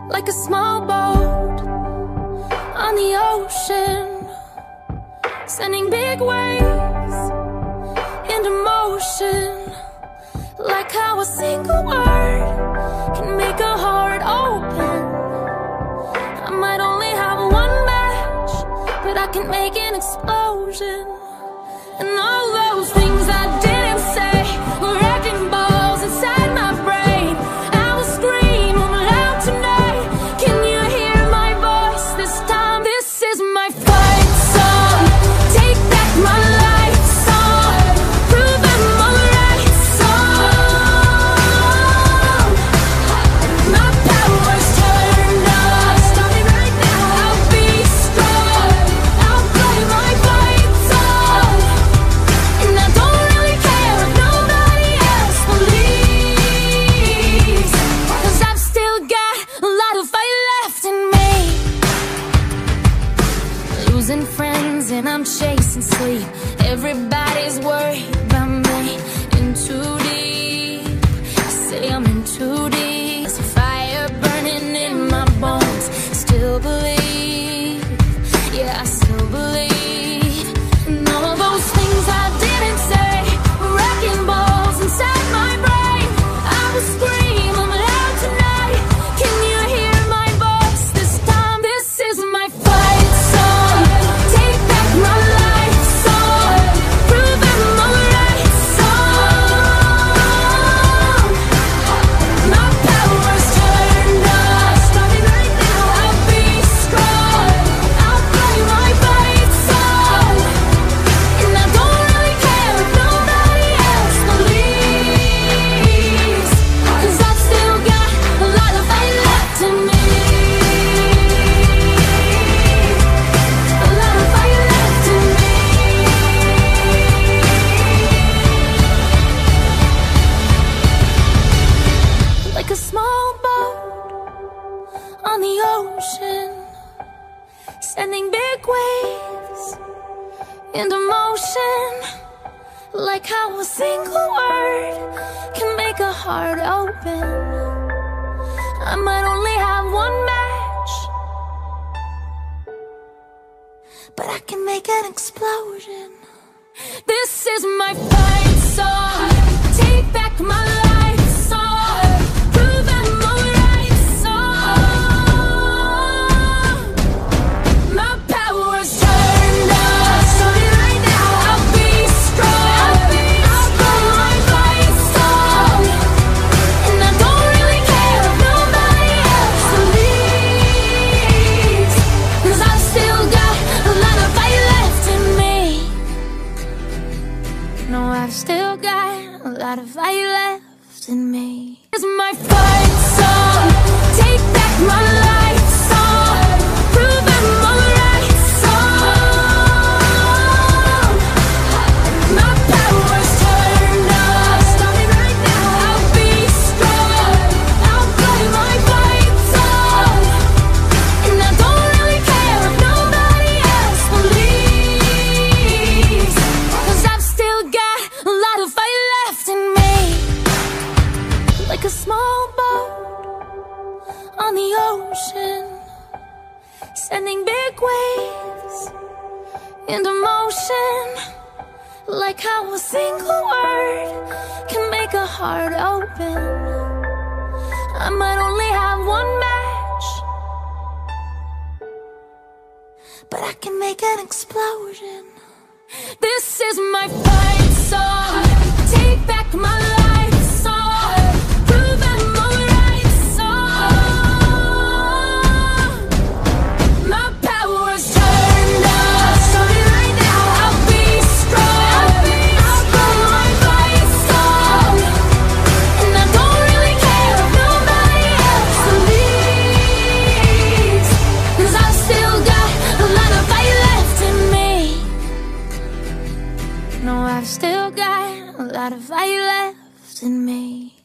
like a small boat on the ocean, sending big waves into motion, like how a single word can make a heart open. I might only have one match, but I can make an explosion. And all those things I didn't say were wrecking balls inside my brain. I will scream loud tonight. Can you hear my voice this time? This is my fight song. Take back my life song. Prove I'm alright song. My power's turned on. Stop me right now. I'll be strong. I'll play my fight song. And I don't really care if nobody else believes, 'cause I've still got a lot of fight left in me. Losing friends and I'm chasing sleep. Everybody's worried about me. In too deep, say I'm in too deep. There's a fire burning in my bones. Still believe, yeah, I still believe. And all those things I didn't say were wrecking balls inside my brain. I will scream loud tonight. Can you hear my voice this time? This is my fight song. Take back my life song. Prove I'm alright song. My power's turned on. Stop me right now. I'll be strong. I'll play my fight song. And I don't really care if nobody else believes, 'cause I've still got a lot of fight left in me. A lot of fight left in me. Like a small boat on the ocean, sending big waves into motion, like how a single word can make a heart open. I might only have one match, but I can make an explosion. This is my fight song. Take back my life song. Prove I'm alright song. My power's turned on. Stop me right now. I'll be strong. I'll play my fight song. And I don't really care if nobody else believes, 'cause I've still got a lot of fight left in me. No, I've still got a lot of fight left in me. It's my fight song. Take back my life song. Prove I'm alright song. My power's turned on. Stop me right now. I'll be strong. I'll play my fight song. And I don't really care if nobody else believes, 'cause I've still got a lot of fight left in me. Like a small boat on the ocean, sending big waves into motion, like how a single word can make a heart open. I might only have one match, but I can make an explosion. This is my fight song. Take back my life song. Prove I'm alright song. My power's turned on. Stop me right now. I'll be strong. I'll play my fight song. And I don't really care if nobody else believes, 'cause I've still got a lot of fight left in me. No, I've still got a lot of fight left in me.